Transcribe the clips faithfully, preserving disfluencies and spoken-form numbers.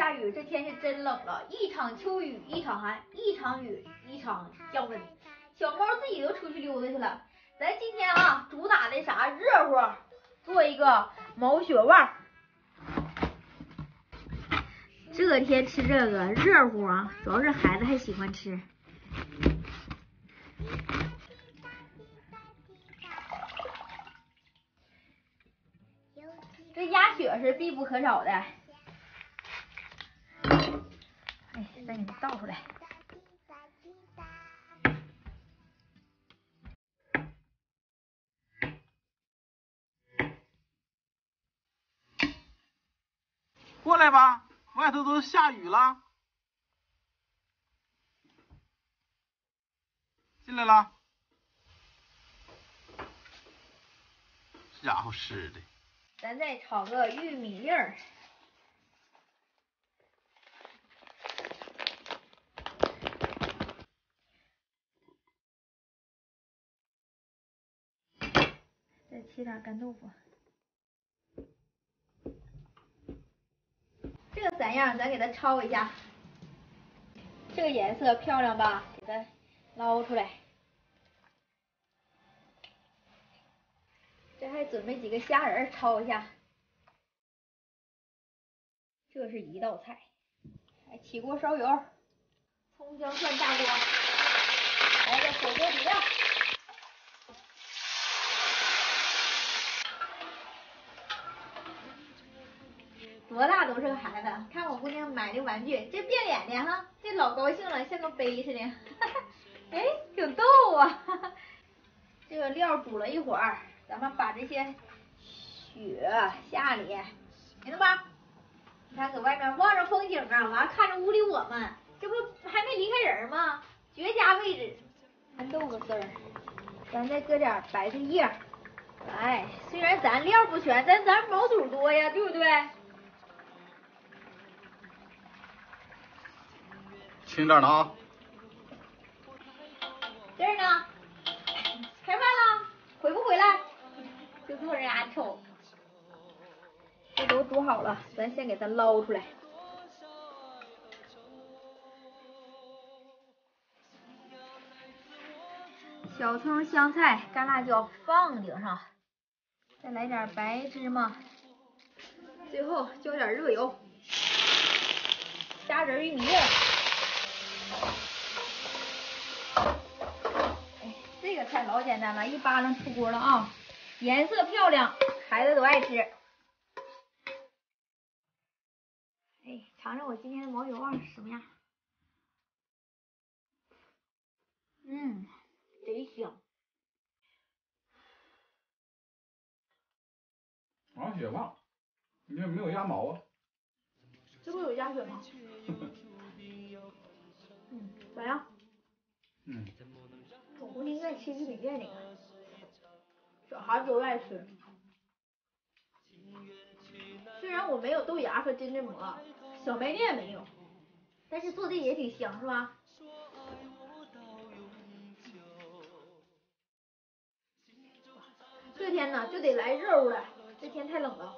下雨，这天是真冷了，一场秋雨一场寒，一场雨一场降温。小猫自己都出去溜达去了。咱今天啊，主打的啥热乎，做一个毛血旺。这天吃这个热乎啊，主要是孩子还喜欢吃。这鸭血是必不可少的。哎，再给你倒出来。 过来吧，外头都下雨了。进来了。这家伙湿的。 咱再炒个玉米粒儿。再切点干豆腐。这个三样咱给它焯一下。这个颜色漂亮吧？给它捞出来。这还准备几个虾仁焯一下。这是一道菜。来，起锅烧油，葱姜蒜炸锅，来个火锅底料。多大都是个孩子，看我姑娘买的玩具，这变脸的哈，这老高兴了，像个杯似的。哎，挺逗啊！这个料煮了一会儿，咱们把这些血下里，行了吧？你看，搁外面望着风景啊，完看着屋里我们，这不还没离开人吗？绝佳位置。干豆腐丝儿，咱再搁点白菜叶。哎，虽然咱料不全，但咱毛肚多呀，对不对？ 轻点的啊。 这儿呢，开饭了，回不回来？就坐人家瞅。这都煮好了，咱先给它捞出来。小葱、香菜、干辣椒放顶上，再来点白芝麻，最后浇点热油，虾仁、玉米粒。哎，这个菜老简单了，一扒拉出锅了啊！颜色漂亮，孩子都爱吃。哎，尝尝我今天的毛血旺是什么样？嗯，贼香。 毛血旺，你这没有鸭毛啊？ 这不有鸭血吗？嗯，咋样？ 嗯。 我姑娘爱吃玉米粒那个，小孩子都爱吃。虽然我没有豆芽和金针蘑，小麦面没有，但是做的也挺香，是吧？这天呢就得来热乎的，这天太冷了。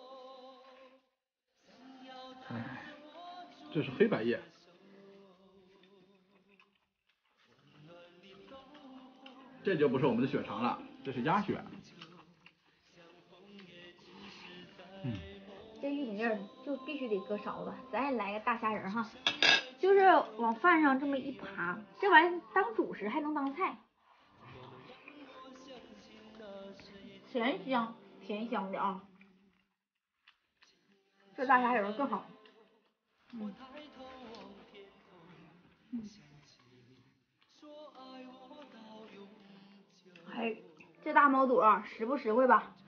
哎，这是黑百叶。这就不是我们的血肠了，这是鸭血。嗯。 这玉米粒就必须得搁勺子，咱也来个大虾仁哈，就是往饭上这么一扒，这玩意儿当主食还能当菜，甜香甜香的啊。这大虾仁更好。嗯。嗯。哎，这大毛肚啊，实不实惠吧？